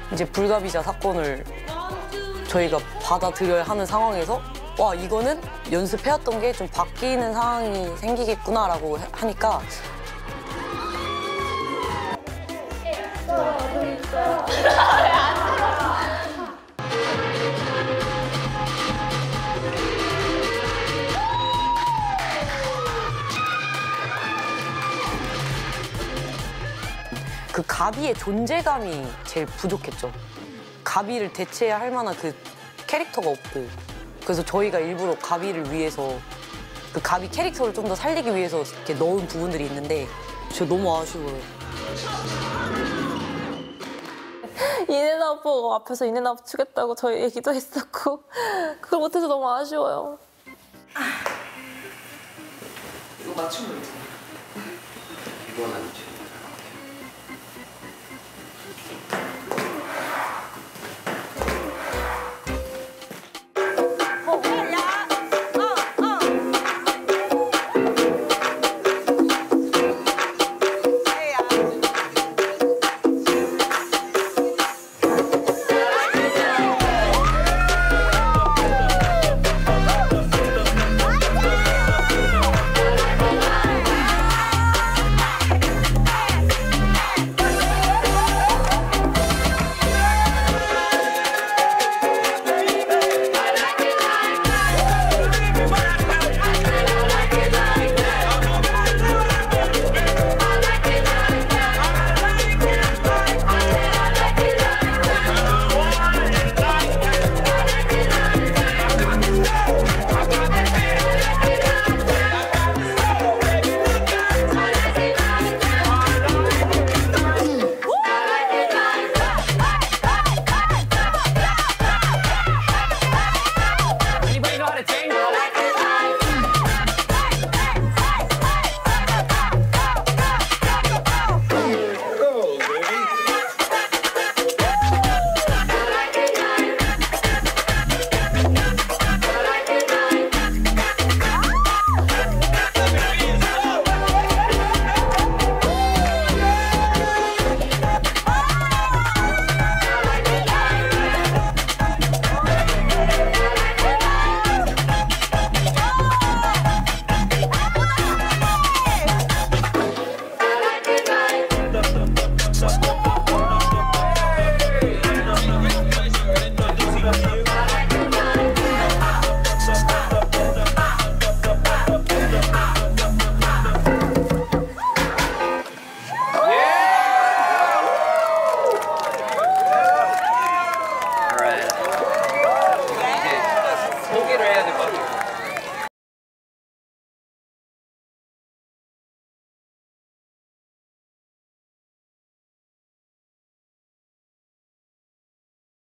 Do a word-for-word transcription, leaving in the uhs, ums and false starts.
이제 불가비자 사건을 저희가 받아들여야 하는 상황에서 와, 이거는 연습해왔던 게 좀 바뀌는 상황이 생기겠구나라고 하니까 그 가비의 존재감이 제일 부족했죠. 가비를 대체할 만한 그 캐릭터가 없고, 그래서 저희가 일부러 가비를 위해서 그 가비 캐릭터를 좀 더 살리기 위해서 이렇게 넣은 부분들이 있는데 진짜 너무 아쉬워요. 인앤아웃 보고 앞에서 인앤아웃 추겠다고 저희 얘기도 했었고 그걸 못해서 너무 아쉬워요. 이거 맞추면 돼. 이건 아니지.